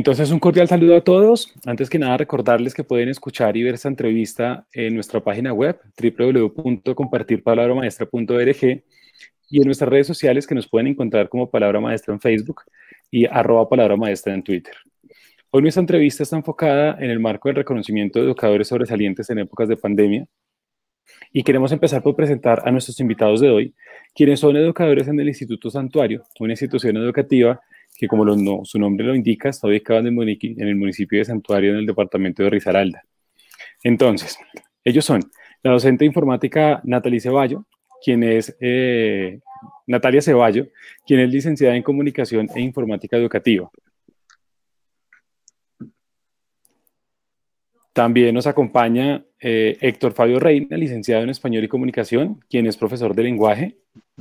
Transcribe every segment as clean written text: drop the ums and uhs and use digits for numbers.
Entonces, un cordial saludo a todos. Antes que nada, recordarles que pueden escuchar y ver esta entrevista en nuestra página web, www.compartirpalabramaestra.org, y en nuestras redes sociales que nos pueden encontrar como Palabra Maestra en Facebook y @Palabra Maestra en Twitter. Hoy nuestra entrevista está enfocada en el marco del reconocimiento de educadores sobresalientes en épocas de pandemia, y queremos empezar por presentar a nuestros invitados de hoy, quienes son educadores en el Instituto Santuario, una institución educativa que, como su nombre lo indica, está ubicado en el municipio de Santuario, en el departamento de Risaralda. Entonces, ellos son la docente de informática Natalia Ceballo, Natalia Ceballo, quien es licenciada en Comunicación e Informática Educativa. También nos acompaña Héctor Fabio Reina, licenciado en Español y Comunicación, quien es profesor de lenguaje.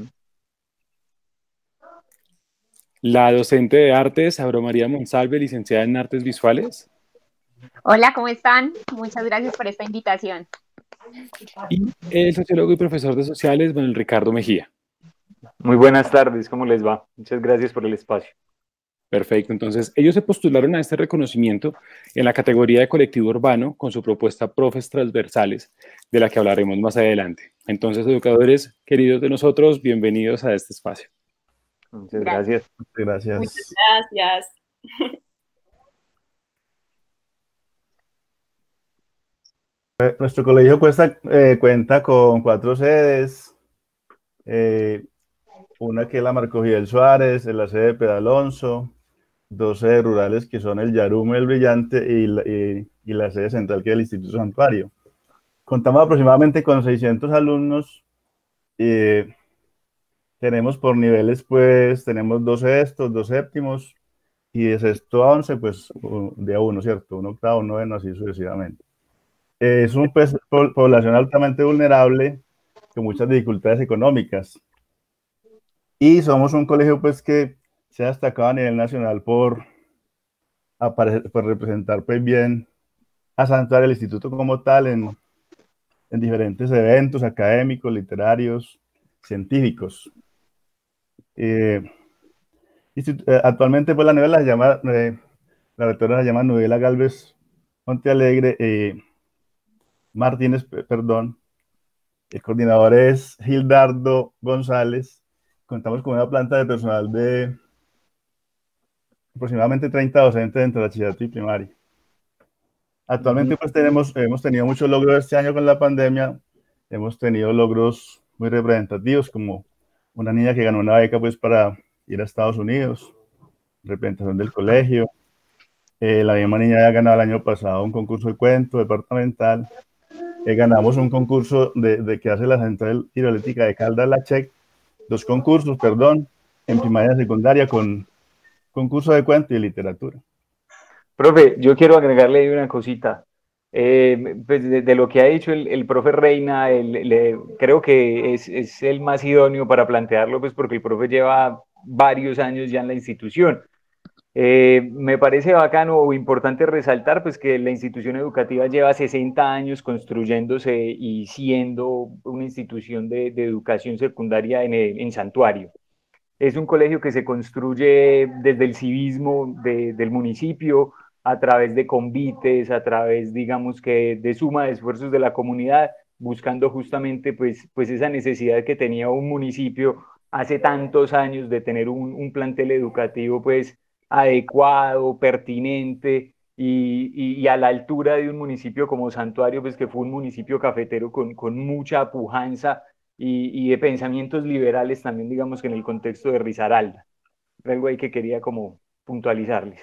La docente de artes, Aura María Monsalve, licenciada en artes visuales. Hola, ¿cómo están? Muchas gracias por esta invitación. Y el sociólogo y profesor de sociales, Manuel Ricardo Mejía. Muy buenas tardes, ¿cómo les va? Muchas gracias por el espacio. Perfecto, entonces ellos se postularon a este reconocimiento en la categoría de colectivo urbano con su propuesta Profes Transversales, de la que hablaremos más adelante. Entonces, educadores queridos de nosotros, bienvenidos a este espacio. Muchas gracias. Gracias. Muchas gracias. Nuestro colegio cuenta con 4 sedes, una que es la Marco Fidel Suárez, la sede de Pedalonso, 2 sedes rurales que son el Yarume, el Brillante y la sede central que es el Instituto Santuario. Contamos aproximadamente con 600 alumnos. Tenemos por niveles, pues tenemos 2 sextos, 2 séptimos, y de sexto a 11, pues de a 1, ¿cierto? 1 octavo, 1 noveno, así sucesivamente. Es una población altamente vulnerable, con muchas dificultades económicas. Y somos un colegio, pues, que se ha destacado a nivel nacional por representar, pues, bien a Santuario, el instituto como tal, en diferentes eventos académicos, literarios, científicos. Actualmente, pues, la rectora la llama Nubela Galvez Montealegre Martínez, perdón. El coordinador es Gildardo González. Contamos con una planta de personal de aproximadamente 30 docentes entre bachillerato y primaria. Actualmente, pues, hemos tenido muchos logros este año con la pandemia. Hemos tenido logros muy representativos, como una niña que ganó una beca, pues, para ir a Estados Unidos, representación del colegio. La misma niña ya ha ganado el año pasado un concurso de cuento departamental. Ganamos un concurso que hace la Central Hidroeléctrica de Caldas, la CHEC, 2 concursos, perdón, en primaria y secundaria, con concurso de cuento y literatura. Profe, yo quiero agregarle ahí una cosita. Pues de lo que ha dicho el profe Reina, creo que es el más idóneo para plantearlo, pues porque el profe lleva varios años ya en la institución. Me parece bacano o importante resaltar, pues, que la institución educativa lleva 60 años construyéndose y siendo una institución de educación secundaria en Santuario. Es un colegio que se construye desde el civismo del municipio, a través de convites, a través, digamos, que de suma de esfuerzos de la comunidad, buscando justamente, pues esa necesidad que tenía un municipio hace tantos años de tener un plantel educativo, pues, adecuado, pertinente y a la altura de un municipio como Santuario, pues, que fue un municipio cafetero con mucha pujanza y de pensamientos liberales también, digamos, que en el contexto de Risaralda. Algo ahí que quería como puntualizarles.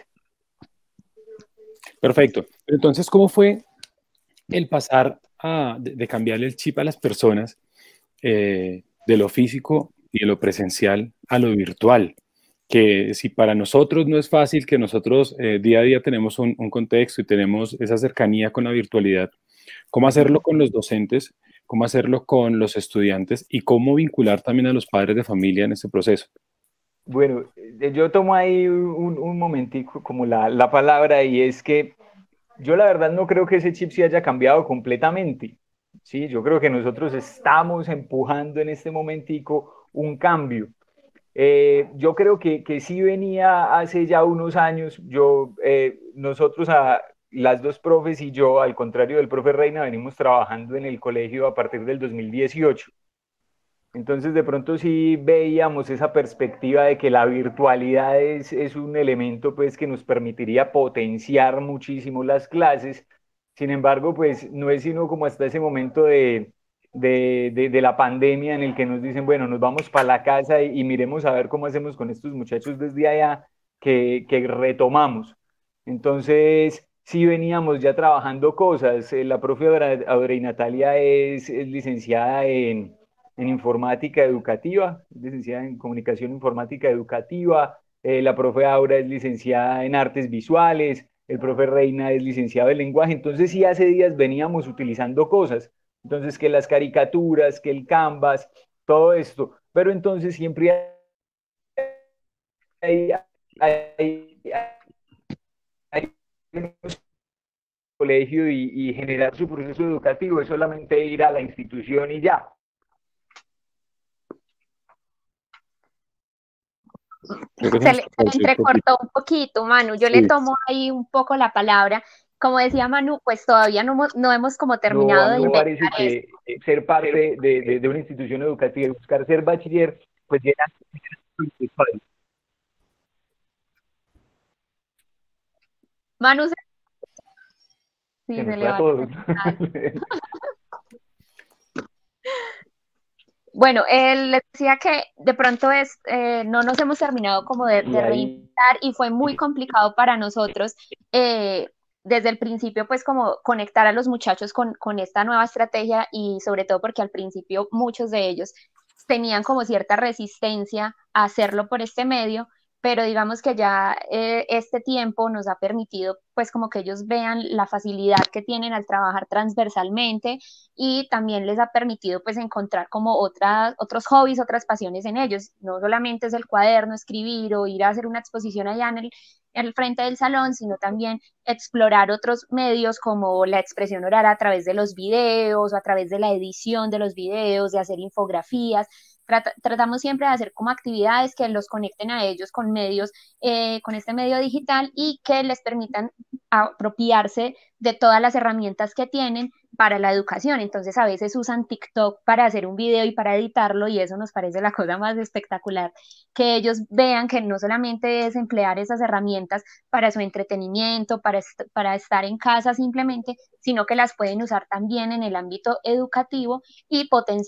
Perfecto. Entonces, ¿cómo fue el pasar de cambiarle el chip a las personas de lo físico y de lo presencial a lo virtual? Que si para nosotros no es fácil, que nosotros día a día tenemos un contexto y tenemos esa cercanía con la virtualidad, ¿cómo hacerlo con los docentes? ¿Cómo hacerlo con los estudiantes? ¿Y cómo vincular también a los padres de familia en este proceso? Bueno, yo tomo ahí un momentico como la palabra, y es que yo la verdad no creo que ese chip se haya cambiado completamente. Sí, yo creo que nosotros estamos empujando en este momentico un cambio. Yo creo que sí venía hace ya unos años, nosotros, las dos profes y yo, al contrario del profe Reina, venimos trabajando en el colegio a partir del 2018. Entonces, de pronto sí veíamos esa perspectiva de que la virtualidad es un elemento pues, que nos permitiría potenciar muchísimo las clases. Sin embargo, pues no es sino como hasta ese momento de la pandemia en el que nos dicen, bueno, nos vamos para la casa y miremos a ver cómo hacemos con estos muchachos desde allá, que retomamos. Entonces, sí veníamos ya trabajando cosas. La profe Audrey Natalia es licenciada en informática educativa, es licenciada en comunicación informática educativa. La profe Aura es licenciada en artes visuales, el profe Reina es licenciado en lenguaje. Entonces sí, hace días veníamos utilizando cosas, entonces que las caricaturas, que el Canvas, todo esto, pero entonces siempre hay, hay, hay un colegio y generar su proceso educativo es solamente ir a la institución y ya. Se le entrecortó un poquito, Manu. Yo le tomo ahí un poco la palabra. Como decía Manu, pues todavía no hemos como terminado de inventar parece que ser parte de una institución educativa y buscar ser bachiller, pues llena. Manu sí, Se nos se fue a todos. Bueno, él le decía que de pronto no nos hemos terminado como de reinventar y fue muy complicado para nosotros desde el principio pues como conectar a los muchachos con esta nueva estrategia y sobre todo porque al principio muchos de ellos tenían como cierta resistencia a hacerlo por este medio, pero digamos que ya este tiempo nos ha permitido pues como que ellos vean la facilidad que tienen al trabajar transversalmente y también les ha permitido pues encontrar como otros hobbies, otras pasiones en ellos. No solamente es el cuaderno, escribir o ir a hacer una exposición allá en el frente del salón, sino también explorar otros medios como la expresión oral a través de los videos o a través de la edición de los videos, de hacer infografías. Tratamos siempre de hacer como actividades que los conecten a ellos con medios, con este medio digital y que les permitan apropiarse de todas las herramientas que tienen para la educación. Entonces a veces usan TikTok para hacer un video y para editarlo y eso nos parece la cosa más espectacular, que ellos vean que no solamente es emplear esas herramientas para su entretenimiento, para estar en casa simplemente, sino que las pueden usar también en el ámbito educativo y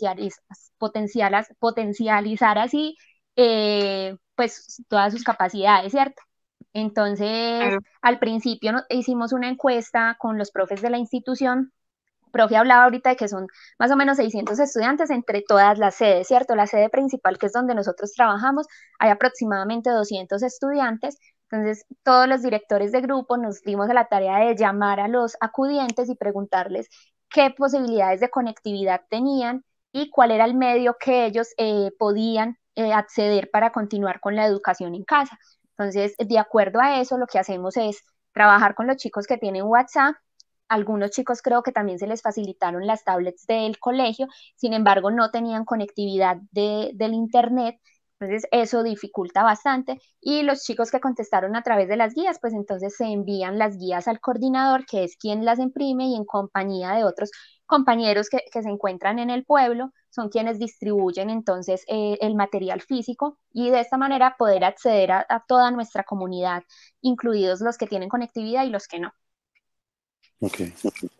potencializar así pues todas sus capacidades, ¿cierto? Entonces, al principio hicimos una encuesta con los profes de la institución. Profe hablaba ahorita de que son más o menos 600 estudiantes entre todas las sedes, ¿cierto? La sede principal, que es donde nosotros trabajamos, hay aproximadamente 200 estudiantes. Entonces, todos los directores de grupo nos dimos a la tarea de llamar a los acudientes y preguntarles qué posibilidades de conectividad tenían y cuál era el medio que ellos podían acceder para continuar con la educación en casa. Entonces, de acuerdo a eso, lo que hacemos es trabajar con los chicos que tienen WhatsApp. Algunos chicos creo que también se les facilitaron las tablets del colegio, sin embargo no tenían conectividad del internet, entonces eso dificulta bastante. Y los chicos que contestaron a través de las guías, pues entonces se envían las guías al coordinador, que es quien las imprime y en compañía de otros compañeros que se encuentran en el pueblo, son quienes distribuyen entonces el material físico y de esta manera poder acceder a toda nuestra comunidad, incluidos los que tienen conectividad y los que no. Okay.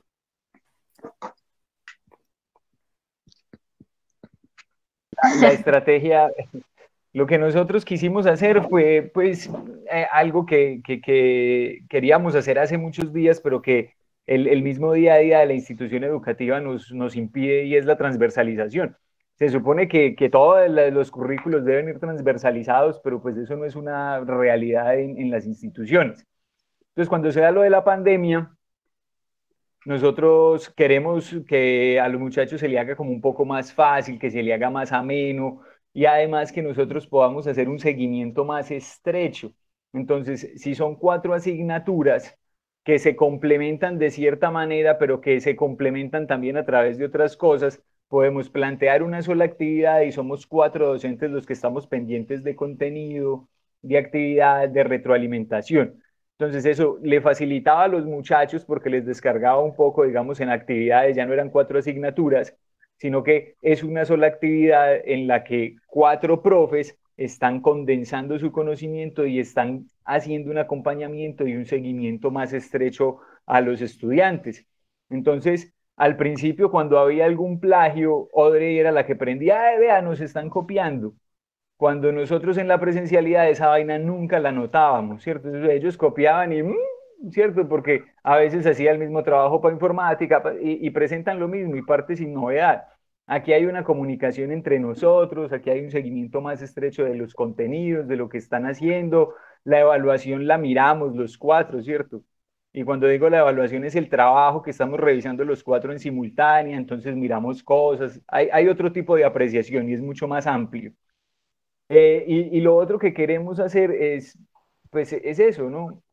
La estrategia, lo que nosotros quisimos hacer fue pues algo que queríamos hacer hace muchos días, pero que el mismo día a día de la institución educativa nos impide y es la transversalización. Se supone que todos los currículos deben ir transversalizados, pero pues eso no es una realidad en las instituciones. Entonces, cuando se da lo de la pandemia, nosotros queremos que a los muchachos se le haga como un poco más fácil, que se le haga más ameno y además que nosotros podamos hacer un seguimiento más estrecho. Entonces, si son 4 asignaturas que se complementan de cierta manera, pero que se complementan también a través de otras cosas, podemos plantear una sola actividad y somos 4 docentes los que estamos pendientes de contenido, de actividad, de retroalimentación. Entonces eso le facilitaba a los muchachos porque les descargaba un poco, digamos, en actividades, ya no eran 4 asignaturas, sino que es una sola actividad en la que 4 profes están condensando su conocimiento y están haciendo un acompañamiento y un seguimiento más estrecho a los estudiantes. Entonces, al principio, cuando había algún plagio, Audrey era la que prendía, "Ay, vea, nos están copiando". Cuando nosotros en la presencialidad esa vaina nunca la notábamos, ¿cierto? Entonces, ellos copiaban y, ¿cierto? Porque a veces hacía el mismo trabajo para informática y presentan lo mismo y parte sin novedad. Aquí hay una comunicación entre nosotros, aquí hay un seguimiento más estrecho de los contenidos, de lo que están haciendo. La evaluación la miramos los 4, ¿cierto? Y cuando digo la evaluación es el trabajo que estamos revisando los 4 en simultánea, entonces miramos cosas. Hay otro tipo de apreciación y es mucho más amplio. Y lo otro que queremos hacer es, pues, es eso, ¿no?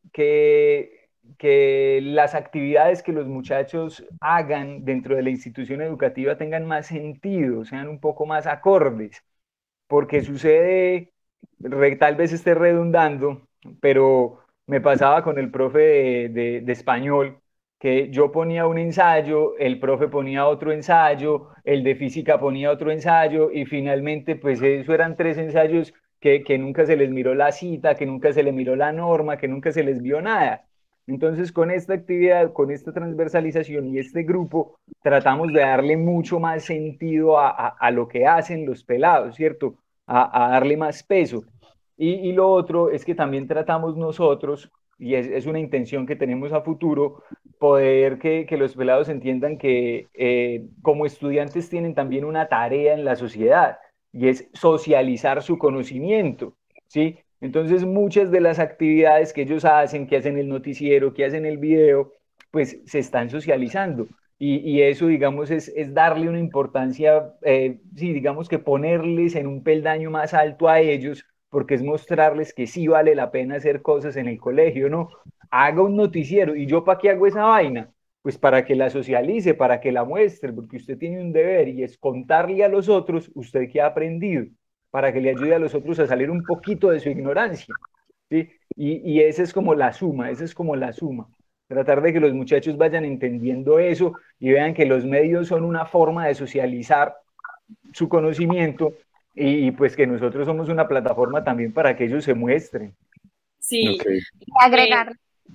Que las actividades que los muchachos hagan dentro de la institución educativa tengan más sentido, sean un poco más acordes, porque sucede, tal vez esté redundando, pero me pasaba con el profe de español, que yo ponía un ensayo, el profe ponía otro ensayo, el de física ponía otro ensayo, y finalmente, pues eso eran 3 ensayos que nunca se les miró la cita, que nunca se les miró la norma, que nunca se les vio nada. Entonces, con esta actividad, con esta transversalización y este grupo, tratamos de darle mucho más sentido a lo que hacen los pelados, ¿cierto? A darle más peso. Y lo otro es que también tratamos nosotros, y es una intención que tenemos a futuro, poder que los pelados entiendan que como estudiantes tienen también una tarea en la sociedad, y es socializar su conocimiento, ¿sí? Entonces muchas de las actividades que ellos hacen, que hacen el noticiero, que hacen el video, pues se están socializando. Y eso, digamos, es darle una importancia, sí, digamos que ponerles en un peldaño más alto a ellos, porque es mostrarles que sí vale la pena hacer cosas en el colegio, ¿no? Haga un noticiero. ¿Y yo para qué hago esa vaina? Pues para que la socialice, para que la muestre, porque usted tiene un deber y es contarle a los otros usted qué ha aprendido, para que le ayude a los otros a salir un poquito de su ignorancia, ¿sí? Y esa es como la suma, esa es como la suma. Tratar de que los muchachos vayan entendiendo eso y vean que los medios son una forma de socializar su conocimiento y pues que nosotros somos una plataforma también para que ellos se muestren. Sí. Okay. Agregar.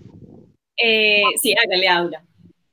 Sí, hágale, Aura.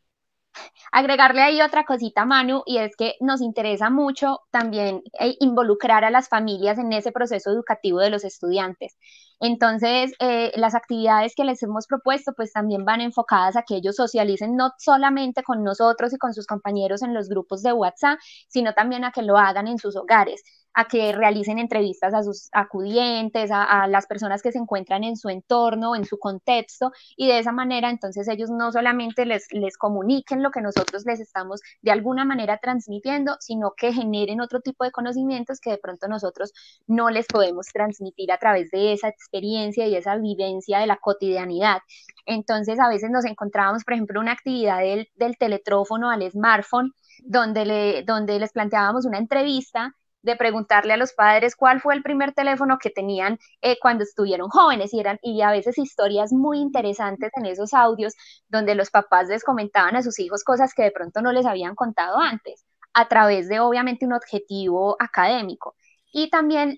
Agregarle ahí otra cosita, Manu, y es que nos interesa mucho también involucrar a las familias en ese proceso educativo de los estudiantes. Entonces, las actividades que les hemos propuesto, pues también van enfocadas a que ellos socialicen no solamente con nosotros y con sus compañeros en los grupos de WhatsApp, sino también a que lo hagan en sus hogares, a que realicen entrevistas a sus acudientes, a las personas que se encuentran en su entorno, en su contexto, y de esa manera entonces ellos no solamente les comuniquen lo que nosotros les estamos de alguna manera transmitiendo, sino que generen otro tipo de conocimientos que de pronto nosotros no les podemos transmitir a través de esa experiencia y esa vivencia de la cotidianidad. Entonces a veces nos encontrábamos, por ejemplo, una actividad del teletrófono al smartphone, donde les planteábamos una entrevista de preguntarle a los padres cuál fue el primer teléfono que tenían cuando estuvieron jóvenes, y a veces historias muy interesantes en esos audios donde los papás les comentaban a sus hijos cosas que de pronto no les habían contado antes, a través de obviamente un objetivo académico. Y también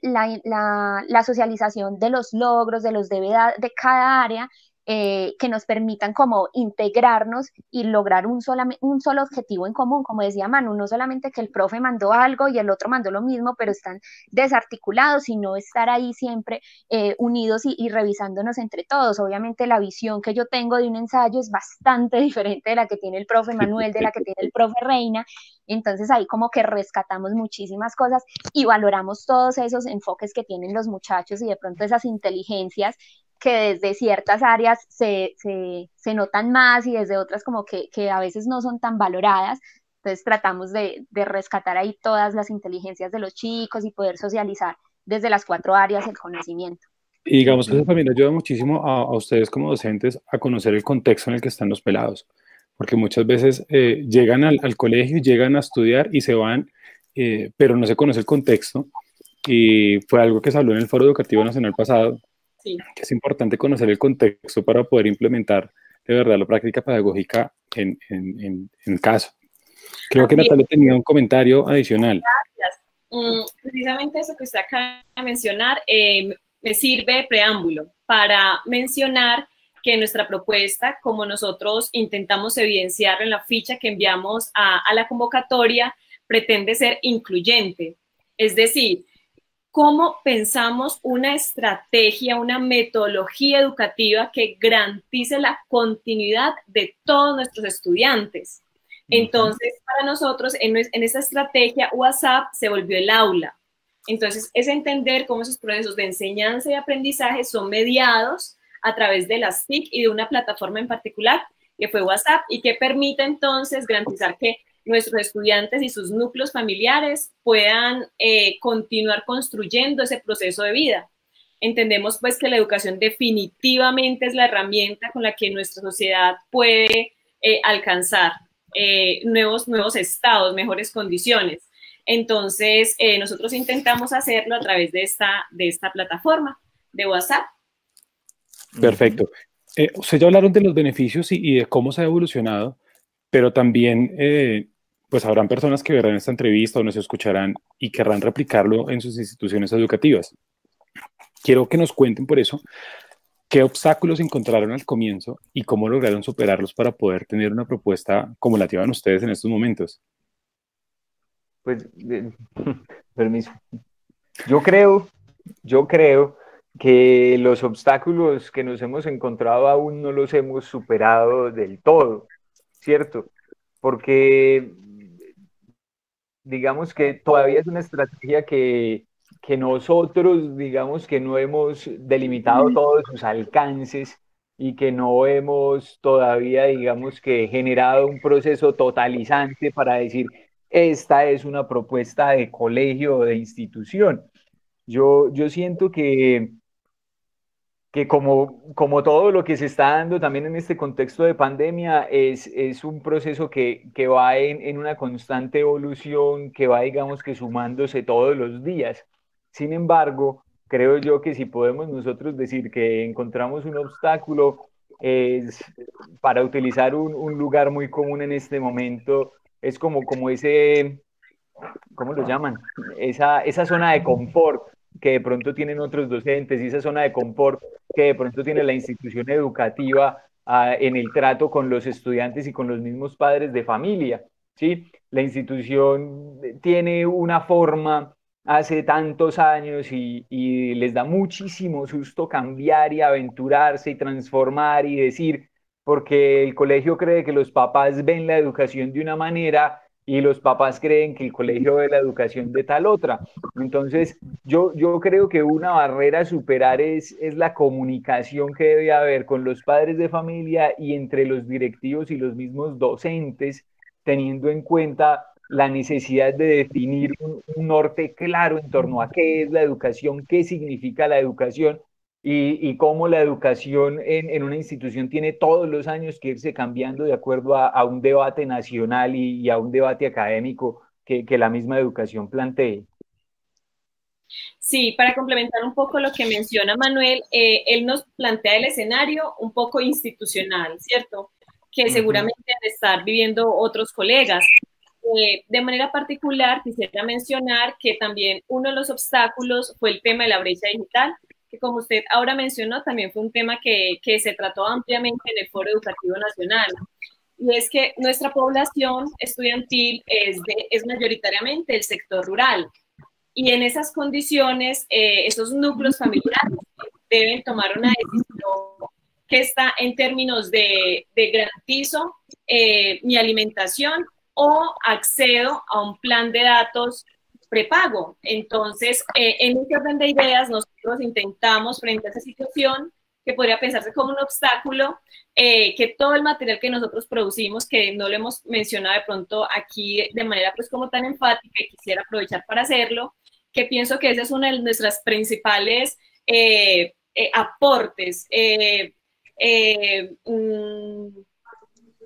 la socialización de los logros, de los deberes de cada área, que nos permitan como integrarnos y lograr un solo objetivo en común, como decía Manu, no solamente que el profe mandó algo y el otro mandó lo mismo, pero están desarticulados, sino estar ahí siempre unidos y revisándonos entre todos. Obviamente la visión que yo tengo de un ensayo es bastante diferente de la que tiene el profe Manuel, de la que tiene el profe Reina, entonces ahí como que rescatamos muchísimas cosas y valoramos todos esos enfoques que tienen los muchachos y de pronto esas inteligencias que desde ciertas áreas se notan más y desde otras como que a veces no son tan valoradas. Entonces tratamos de rescatar ahí todas las inteligencias de los chicos y poder socializar desde las 4 áreas el conocimiento. Y digamos que eso también ayuda muchísimo a ustedes como docentes a conocer el contexto en el que están los pelados. porque muchas veces llegan al colegio, llegan a estudiar y se van, pero no se conoce el contexto. Y fue algo que se habló en el Foro Educativo Nacional pasado, Sí. que es importante conocer el contexto para poder implementar de verdad la práctica pedagógica en caso. Creo que Natalia tenía un comentario adicional. Gracias. Precisamente eso que usted acaba de mencionar me sirve de preámbulo para mencionar que nuestra propuesta, como nosotros intentamos evidenciar en la ficha que enviamos a la convocatoria, pretende ser incluyente. Es decir, cómo pensamos una estrategia, una metodología educativa que garantice la continuidad de todos nuestros estudiantes. Entonces, para nosotros, en esa estrategia, WhatsApp se volvió el aula. Entonces, es entender cómo esos procesos de enseñanza y aprendizaje son mediados a través de las TIC y de una plataforma en particular, que fue WhatsApp, y que permite entonces garantizar que nuestros estudiantes y sus núcleos familiares puedan continuar construyendo ese proceso de vida. Entendemos pues que la educación definitivamente es la herramienta con la que nuestra sociedad puede alcanzar nuevos estados, mejores condiciones. Entonces, nosotros intentamos hacerlo a través de esta plataforma de WhatsApp. Perfecto. Ustedes ya hablaron de los beneficios y de cómo se ha evolucionado, pero también pues habrán personas que verán esta entrevista o nos escucharán y querrán replicarlo en sus instituciones educativas. Quiero que nos cuenten por eso qué obstáculos encontraron al comienzo y cómo lograron superarlos para poder tener una propuesta como la llevan ustedes en estos momentos. Pues, permiso. Yo creo que los obstáculos que nos hemos encontrado aún no los hemos superado del todo, ¿cierto? Porque digamos que todavía es una estrategia que nosotros, digamos que no hemos delimitado todos sus alcances y que no hemos todavía, digamos que generado un proceso totalizante para decir, esta es una propuesta de colegio o de institución. Yo siento que como todo lo que se está dando también en este contexto de pandemia, es un proceso que va en una constante evolución, que va, digamos, que sumándose todos los días. Sin embargo, creo yo que si podemos nosotros decir que encontramos un obstáculo, es para utilizar un lugar muy común en este momento, es como ese, ¿cómo lo llaman? Esa zona de confort que de pronto tienen otros docentes y esa zona de confort que de pronto tiene la institución educativa en el trato con los estudiantes y con los mismos padres de familia, ¿sí? La institución tiene una forma hace tantos años y les da muchísimo susto cambiar y aventurarse y transformar y decir, porque el colegio cree que los papás ven la educación de una manera y los papás creen que el colegio ve la educación de tal otra. Entonces, yo creo que una barrera a superar es la comunicación que debe haber con los padres de familia y entre los directivos y los mismos docentes, teniendo en cuenta la necesidad de definir un norte claro en torno a qué es la educación, qué significa la educación y cómo la educación en una institución tiene todos los años que irse cambiando de acuerdo a un debate nacional y a un debate académico que la misma educación plantee. Sí, para complementar un poco lo que menciona Manuel, él nos plantea el escenario un poco institucional, ¿cierto? Que seguramente deben estar viviendo otros colegas. De manera particular, quisiera mencionar que también uno de los obstáculos fue el tema de la brecha digital, que como usted ahora mencionó, también fue un tema que se trató ampliamente en el Foro Educativo Nacional. Y es que nuestra población estudiantil es mayoritariamente el sector rural. Y en esas condiciones, esos núcleos familiares deben tomar una decisión que está en términos de garantizo mi alimentación o accedo a un plan de datos prepago. Entonces, en este orden de ideas, nosotros intentamos, frente a esa situación, que podría pensarse como un obstáculo, que todo el material que nosotros producimos, que no lo hemos mencionado de pronto aquí de manera pues como tan enfática, y quisiera aprovechar para hacerlo, que pienso que esa es una de nuestras principales aportes.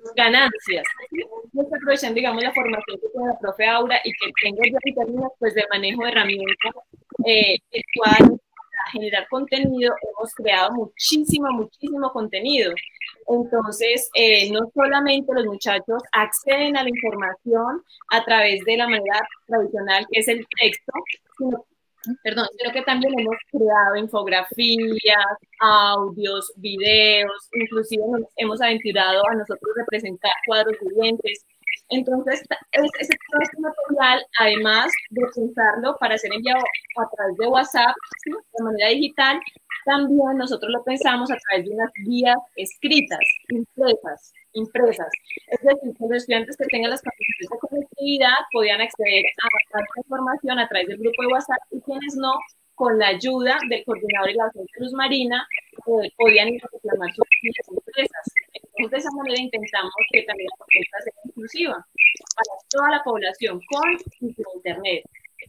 ganancias. ¿Sí? No estoy aprovechando, digamos, la formación que tiene la profe Aura y que tengo yo en términos pues, de manejo de herramientas virtuales para generar contenido. Hemos creado muchísimo contenido. Entonces, no solamente los muchachos acceden a la información a través de la manera tradicional, que es el texto, sino que también hemos creado infografías, audios, videos, inclusive nos hemos aventurado a nosotros representar cuadros vivientes. Entonces, ese material, además de pensarlo para ser enviado a través de WhatsApp, ¿sí?, de manera digital, también nosotros lo pensamos a través de unas guías escritas, impresas. Es decir, que los estudiantes que tengan las capacidades de conectividad podían acceder a esta información a través del grupo de WhatsApp, y quienes no, con la ayuda del coordinador y la docente Luz Marina, podían ir a reclamar sus guías impresas. Entonces, de esa manera intentamos que también la propuesta sea inclusiva para toda la población, con y sin internet.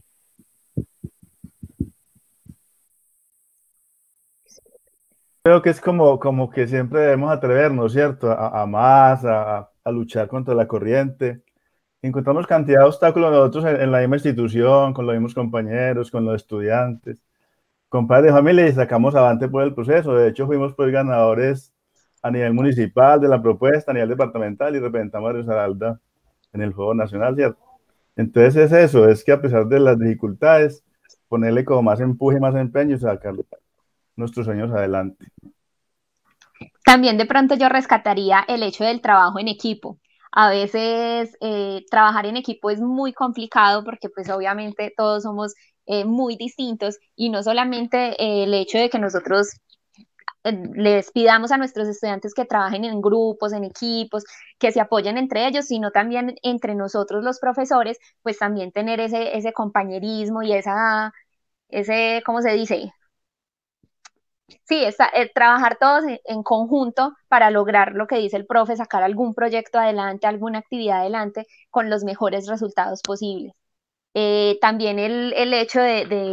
Creo que es como que siempre debemos atrevernos, ¿cierto? A más, a luchar contra la corriente. Encontramos cantidad de obstáculos nosotros en la misma institución, con los mismos compañeros, con los estudiantes, con padres de familia, y sacamos adelante por el proceso. De hecho, fuimos pues ganadores a nivel municipal de la propuesta, a nivel departamental, y representamos a Risaralda en el Juego Nacional, ¿cierto? Entonces es eso, es que a pesar de las dificultades, ponerle como más empuje, más empeño y sacar nuestros sueños adelante. También de pronto yo rescataría el hecho del trabajo en equipo. A veces trabajar en equipo es muy complicado porque pues obviamente todos somos muy distintos, y no solamente el hecho de que nosotros les pidamos a nuestros estudiantes que trabajen en grupos, en equipos, que se apoyen entre ellos, sino también entre nosotros los profesores, pues también tener ese compañerismo y ese, ¿cómo se dice? Sí, trabajar todos en conjunto para lograr lo que dice el profe, sacar algún proyecto adelante, alguna actividad adelante con los mejores resultados posibles. También el hecho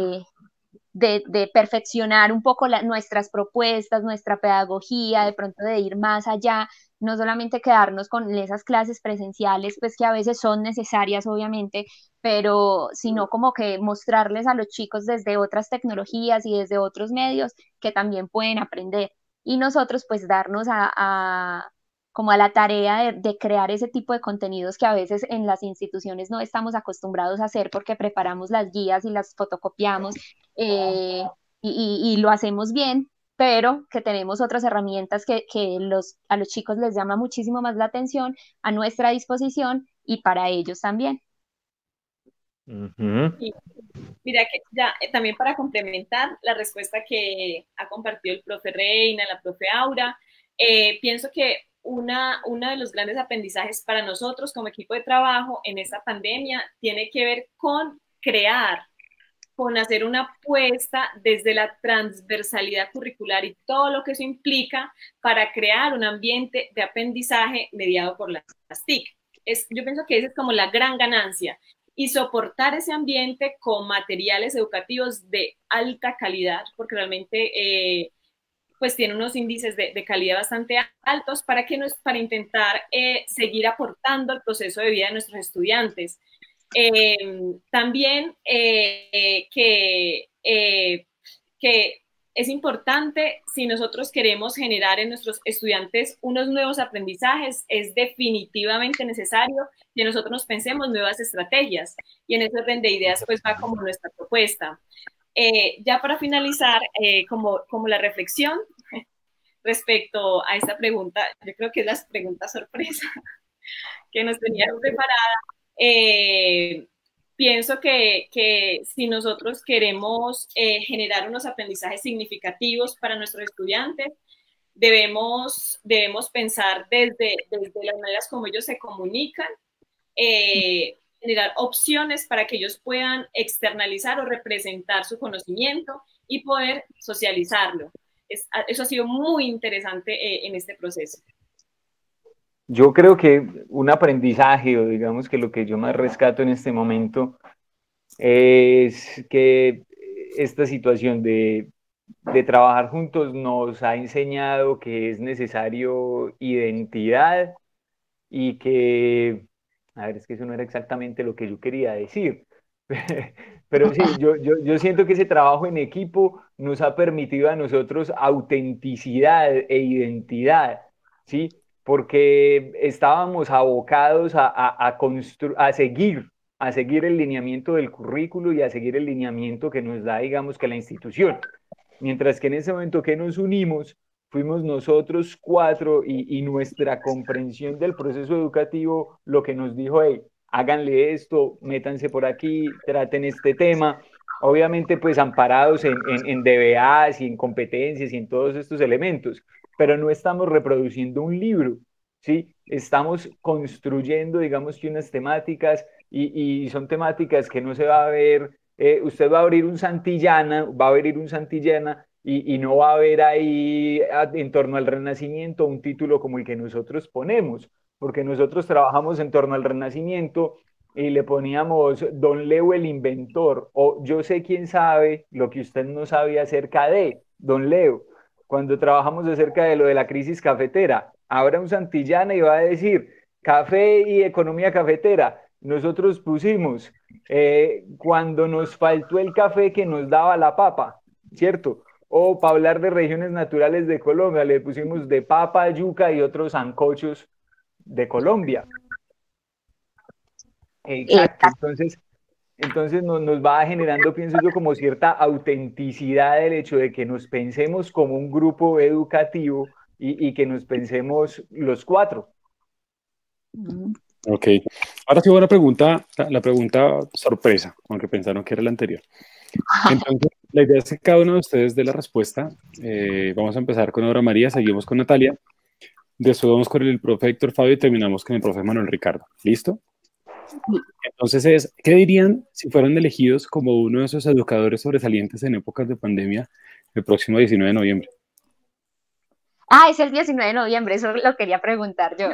de perfeccionar un poco nuestras propuestas, nuestra pedagogía, de pronto de ir más allá, no solamente quedarnos con esas clases presenciales, pues que a veces son necesarias, obviamente, pero sino como que mostrarles a los chicos desde otras tecnologías y desde otros medios que también pueden aprender. Y nosotros pues darnos como a la tarea de crear ese tipo de contenidos que a veces en las instituciones no estamos acostumbrados a hacer porque preparamos las guías y las fotocopiamos, eh, y lo hacemos bien, pero que tenemos otras herramientas que a los chicos les llama muchísimo más la atención, a nuestra disposición y para ellos también. Y mira que ya también para complementar la respuesta que ha compartido el profe Reina, la profe Aura, pienso que uno de los grandes aprendizajes para nosotros como equipo de trabajo en esta pandemia tiene que ver con crear, con hacer una apuesta desde la transversalidad curricular y todo lo que eso implica para crear un ambiente de aprendizaje mediado por las TIC. Yo pienso que esa es como la gran ganancia, y soportar ese ambiente con materiales educativos de alta calidad, porque realmente pues tiene unos índices de calidad bastante altos para intentar seguir aportando al proceso de vida de nuestros estudiantes. También que es importante, si nosotros queremos generar en nuestros estudiantes unos nuevos aprendizajes, es definitivamente necesario que nosotros nos pensemos nuevas estrategias, y en ese orden de ideas pues va como nuestra propuesta. Ya para finalizar, como la reflexión respecto a esta pregunta, yo creo que es la pregunta sorpresa que nos tenían preparada. Pienso que si nosotros queremos generar unos aprendizajes significativos para nuestros estudiantes, debemos pensar desde las maneras como ellos se comunican, generar opciones para que ellos puedan externalizar o representar su conocimiento y poder socializarlo. Eso ha sido muy interesante en este proceso. Yo creo que un aprendizaje, o digamos que lo que yo más rescato en este momento, es que esta situación de trabajar juntos nos ha enseñado que es necesario identidad y que, a ver, es que eso no era exactamente lo que yo quería decir. Pero sí, yo siento que ese trabajo en equipo nos ha permitido a nosotros autenticidad e identidad, ¿sí? Porque estábamos abocados a seguir el lineamiento del currículo y a seguir el lineamiento que nos da, digamos, que la institución. Mientras que en ese momento que nos unimos, fuimos nosotros cuatro y nuestra comprensión del proceso educativo lo que nos dijo, hey, háganle esto, métanse por aquí, traten este tema, obviamente pues amparados en DBAs y en competencias y en todos estos elementos, pero no estamos reproduciendo un libro, ¿sí? Estamos construyendo, digamos que unas temáticas y son temáticas que no se va a ver, usted va a abrir un Santillana, va a abrir un Santillana y no va a haber ahí en torno al Renacimiento un título como el que nosotros ponemos, porque nosotros trabajamos en torno al Renacimiento y le poníamos Don Leo el inventor, o yo sé quién sabe lo que usted no sabe acerca de Don Leo. Cuando trabajamos acerca de lo de la crisis cafetera, ahora un Santillana y va a decir café y economía cafetera. Nosotros pusimos cuando nos faltó el café que nos daba la papa, ¿cierto? O para hablar de regiones naturales de Colombia, le pusimos de papa, yuca y otros sancochos de Colombia. Exacto, entonces nos va generando, pienso yo, como cierta autenticidad el hecho de que nos pensemos como un grupo educativo y que nos pensemos los cuatro. Ok. Ahora sí, buena pregunta, la pregunta sorpresa, aunque pensaron que era la anterior. Entonces, la idea es que cada uno de ustedes dé la respuesta. Vamos a empezar con Aura María, seguimos con Natalia, después vamos con el profe Héctor Fabio y terminamos con el profe Manuel Ricardo. ¿Listo? Entonces, ¿qué dirían si fueran elegidos como uno de esos educadores sobresalientes en épocas de pandemia el próximo 19 de noviembre? Ah, es el 19 de noviembre, eso lo quería preguntar yo.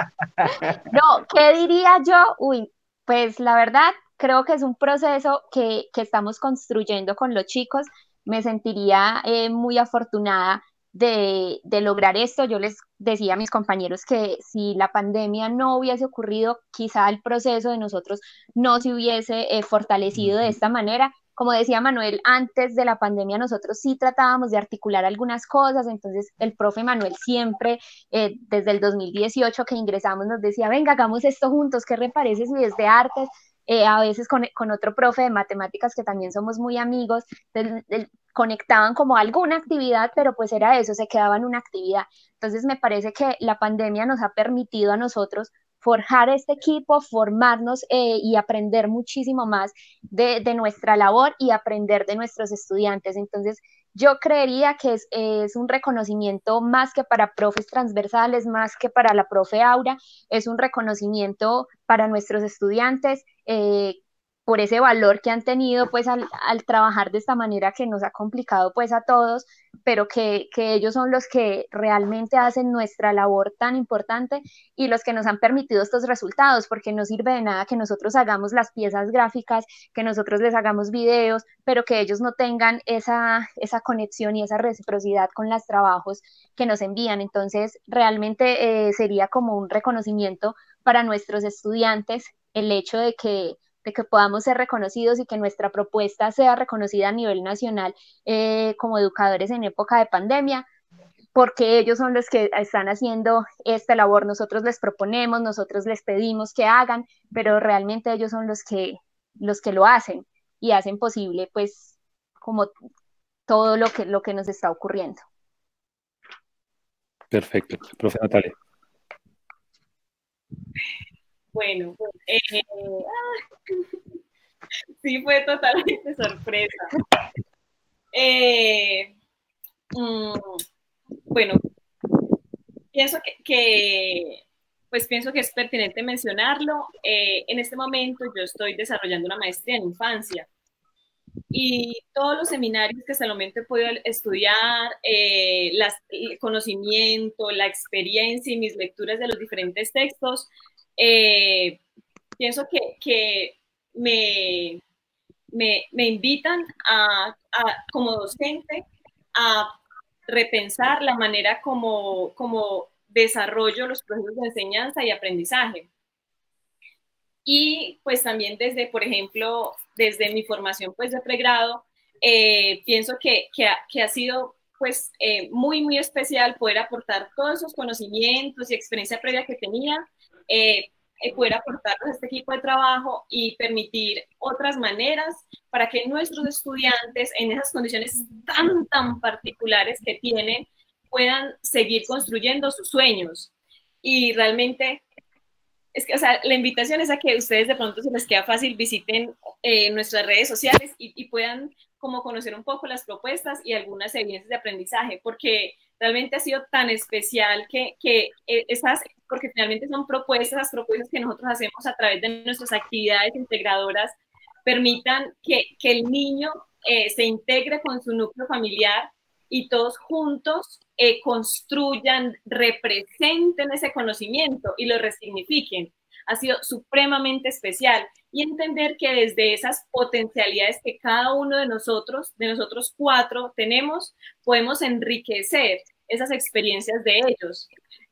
No, ¿qué diría yo? Uy, pues la verdad, creo que es un proceso que estamos construyendo con los chicos. Me sentiría muy afortunada de lograr esto. Yo les decía a mis compañeros que si la pandemia no hubiese ocurrido, quizá el proceso de nosotros no se hubiese fortalecido de esta manera. Como decía Manuel, antes de la pandemia nosotros sí tratábamos de articular algunas cosas, entonces el profe Manuel siempre, desde el 2018 que ingresamos, nos decía, venga, hagamos esto juntos, ¿qué le parece si desde artes? A veces con otro profe de matemáticas que también somos muy amigos, conectaban como alguna actividad, pero pues era eso, se quedaba en una actividad. Entonces me parece que la pandemia nos ha permitido a nosotros forjar este equipo, formarnos y aprender muchísimo más de nuestra labor y aprender de nuestros estudiantes. Entonces, yo creería que es un reconocimiento más que para profes transversales, más que para la profe Aura, es un reconocimiento para nuestros estudiantes, por ese valor que han tenido pues al trabajar de esta manera que nos ha complicado pues a todos, pero que ellos son los que realmente hacen nuestra labor tan importante y los que nos han permitido estos resultados, porque no sirve de nada que nosotros hagamos las piezas gráficas, que nosotros les hagamos videos, pero que ellos no tengan esa conexión y esa reciprocidad con los trabajos que nos envían. Entonces, realmente sería como un reconocimiento para nuestros estudiantes el hecho de que podamos ser reconocidos y que nuestra propuesta sea reconocida a nivel nacional como educadores en época de pandemia, porque ellos son los que están haciendo esta labor. Nosotros les proponemos, nosotros les pedimos que hagan, pero realmente ellos son los que lo hacen y hacen posible pues como todo lo que nos está ocurriendo. Perfecto. Profe Natalia. Bueno, sí fue totalmente sorpresa. Bueno, pienso pienso que es pertinente mencionarlo. En este momento yo estoy desarrollando una maestría en infancia y todos los seminarios que hasta el momento he podido estudiar, el conocimiento, la experiencia y mis lecturas de los diferentes textos, pienso que me invitan como docente a repensar la manera como desarrollo los procesos de enseñanza y aprendizaje. Y pues también desde, por ejemplo, desde mi formación pues de pregrado, pienso que ha sido pues muy, muy especial poder aportar todos esos conocimientos y experiencia previa que tenía, poder aportarlos a este equipo de trabajo y permitir otras maneras para que nuestros estudiantes en esas condiciones tan particulares que tienen puedan seguir construyendo sus sueños. Y realmente es que, o sea, la invitación es a que ustedes de pronto, se les queda fácil, visiten nuestras redes sociales y puedan como conocer un poco las propuestas y algunas evidencias de aprendizaje, porque realmente ha sido tan especial que esas, porque finalmente son propuestas, las propuestas que nosotros hacemos a través de nuestras actividades integradoras, permitan que el niño se integre con su núcleo familiar y todos juntos construyan, representen ese conocimiento y lo resignifiquen. Ha sido supremamente especial. Y entender que desde esas potencialidades que cada uno de nosotros 4 tenemos, podemos enriquecer esas experiencias de ellos.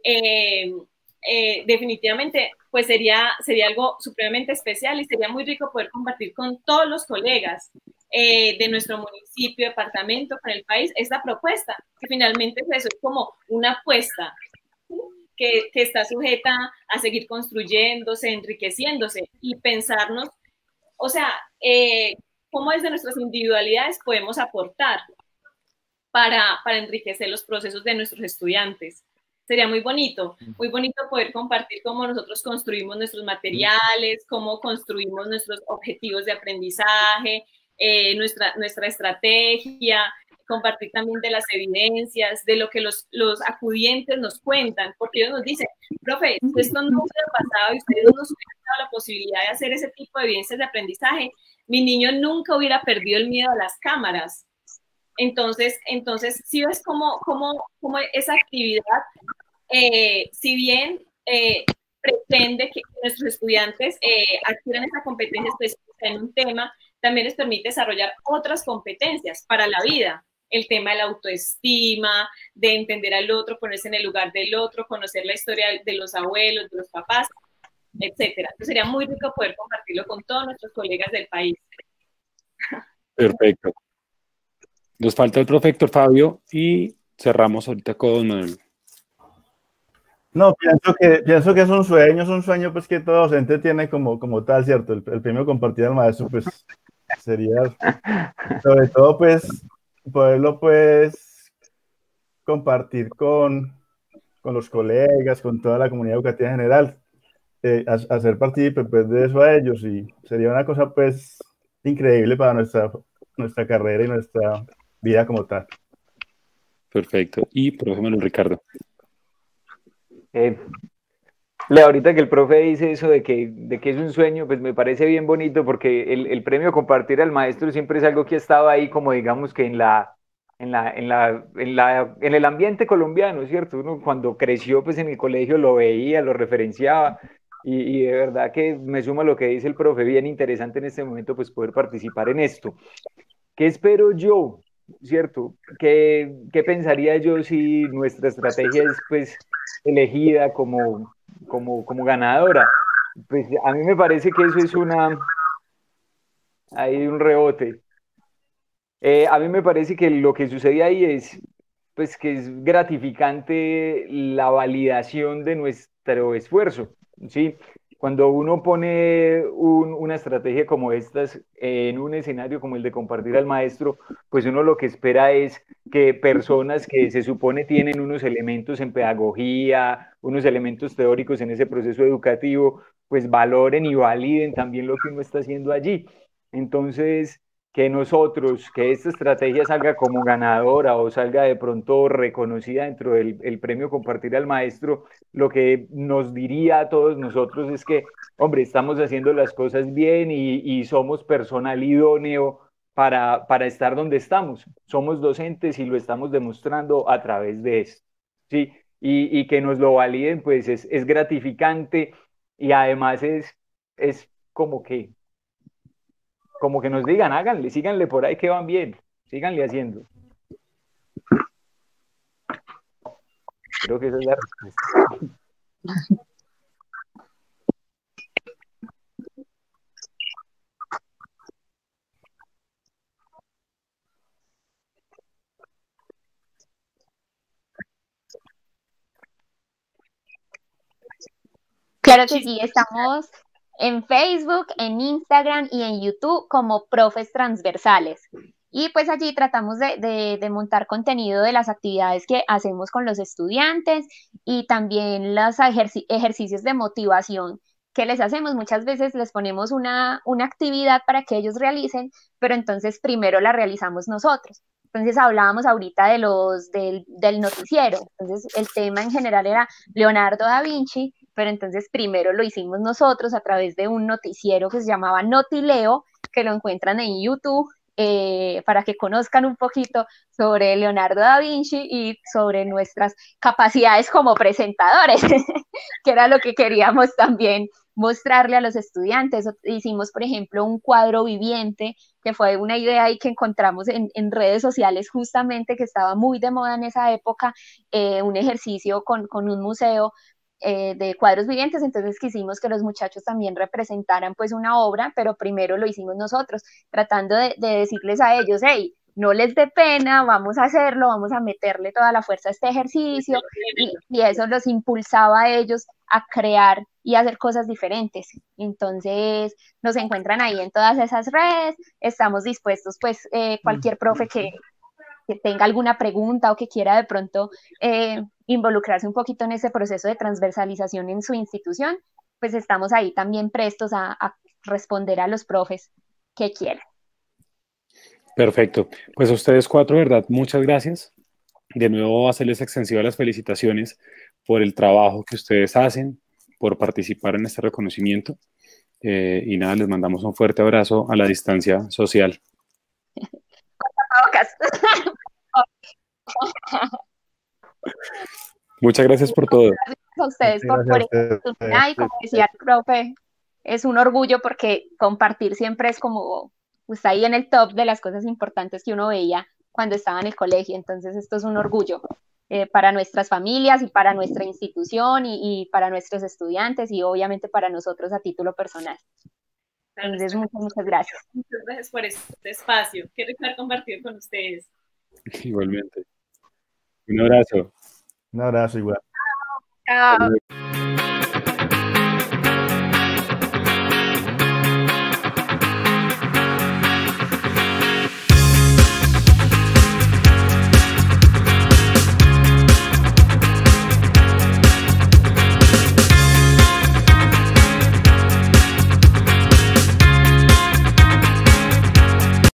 Definitivamente, pues sería algo supremamente especial y sería muy rico poder compartir con todos los colegas de nuestro municipio, departamento, con el país, esta propuesta, que finalmente es eso, es como una apuesta que está sujeta a seguir construyéndose, enriqueciéndose y pensarnos, o sea, cómo desde nuestras individualidades podemos aportar para enriquecer los procesos de nuestros estudiantes. Sería muy bonito poder compartir cómo nosotros construimos nuestros materiales, cómo construimos nuestros objetivos de aprendizaje, nuestra estrategia, compartir también de las evidencias, de lo que los acudientes nos cuentan, porque ellos nos dicen, profe, si esto no hubiera pasado y ustedes no nos hubieran dado la posibilidad de hacer ese tipo de evidencias de aprendizaje, mi niño nunca hubiera perdido el miedo a las cámaras. Entonces sí ves cómo esa actividad, si bien pretende que nuestros estudiantes adquieran esa competencia específica en un tema, también les permite desarrollar otras competencias para la vida. El tema de la autoestima, de entender al otro, ponerse en el lugar del otro, conocer la historia de los abuelos, de los papás, etcétera. Entonces sería muy rico poder compartirlo con todos nuestros colegas del país. Perfecto. Nos falta el profe Héctor Fabio y cerramos ahorita con Manuel. No, pienso que es un sueño pues que todo docente tiene como tal, ¿cierto? El premio compartir al maestro, pues sería, sobre todo, pues, poderlo, pues, compartir con los colegas, con toda la comunidad educativa en general, hacer partícipe, pues, de eso a ellos, y sería una cosa, pues, increíble para nuestra carrera y nuestra vida como tal. Perfecto. Y profe Manuel Ricardo. Ahorita que el profe dice eso de que es un sueño, pues me parece bien bonito porque el premio compartir al maestro siempre es algo que ha estado ahí como digamos que en el ambiente colombiano, ¿cierto? Uno cuando creció pues en el colegio lo veía, lo referenciaba y de verdad que me suma lo que dice el profe, bien interesante en este momento pues poder participar en esto. ¿Qué espero yo? ¿Cierto? ¿Qué pensaría yo si nuestra estrategia es pues elegida como ganadora? Pues a mí me parece que eso es hay un rebote. A mí me parece que lo que sucede ahí es pues que es gratificante la validación de nuestro esfuerzo, ¿sí? Cuando uno pone una estrategia como estas en un escenario como el de compartir al maestro, pues uno lo que espera es que personas que se supone tienen unos elementos en pedagogía, unos elementos teóricos en ese proceso educativo, pues valoren y validen también lo que uno está haciendo allí. Entonces, que esta estrategia salga como ganadora o salga de pronto reconocida dentro del premio Compartir al Maestro, lo que nos diría a todos nosotros es que, hombre, estamos haciendo las cosas bien y somos personal idóneo para estar donde estamos. Somos docentes y lo estamos demostrando a través de esto, ¿sí? Y que nos lo validen, pues es gratificante y además es como que nos digan, háganle, síganle por ahí que van bien, síganle haciendo. Creo que esa es la respuesta. Claro que sí, estamos en Facebook, en Instagram y en YouTube como Profes Transversales. Y pues allí tratamos de montar contenido de las actividades que hacemos con los estudiantes y también los ejercicios de motivación que les hacemos. Muchas veces les ponemos una actividad para que ellos realicen, pero entonces primero la realizamos nosotros. Entonces hablábamos ahorita del noticiero. Entonces el tema en general era Leonardo da Vinci, pero entonces primero lo hicimos nosotros a través de un noticiero que se llamaba Notileo, que lo encuentran en YouTube, para que conozcan un poquito sobre Leonardo da Vinci y sobre nuestras capacidades como presentadores, que era lo que queríamos también mostrarle a los estudiantes. Hicimos, por ejemplo, un cuadro viviente, que fue una idea ahí que encontramos en redes sociales justamente, que estaba muy de moda en esa época, un ejercicio con un museo de cuadros vivientes. Entonces quisimos que los muchachos también representaran pues una obra, pero primero lo hicimos nosotros, tratando de decirles a ellos, hey, no les dé pena, vamos a hacerlo, vamos a meterle toda la fuerza a este ejercicio, y eso los impulsaba a ellos a crear y hacer cosas diferentes. Entonces nos encuentran ahí en todas esas redes, estamos dispuestos pues cualquier profe que tenga alguna pregunta o que quiera de pronto involucrarse un poquito en ese proceso de transversalización en su institución, pues estamos ahí también prestos a responder a los profes que quieran. Perfecto. Pues a ustedes cuatro, ¿verdad? Muchas gracias. De nuevo, hacerles extensivas las felicitaciones por el trabajo que ustedes hacen, por participar en este reconocimiento. Y nada, les mandamos un fuerte abrazo a la distancia social. Muchas gracias por todo. Gracias a ustedes por esta oportunidad, y como decía el profe, es un orgullo porque compartir siempre es como, está ahí en el top de las cosas importantes que uno veía cuando estaba en el colegio. Entonces esto es un orgullo para nuestras familias y para nuestra institución y para nuestros estudiantes y obviamente para nosotros a título personal. Entonces muchas gracias. Muchas gracias por este espacio. Qué rico compartir con ustedes. Igualmente. Un abrazo. Un abrazo igual. Chao.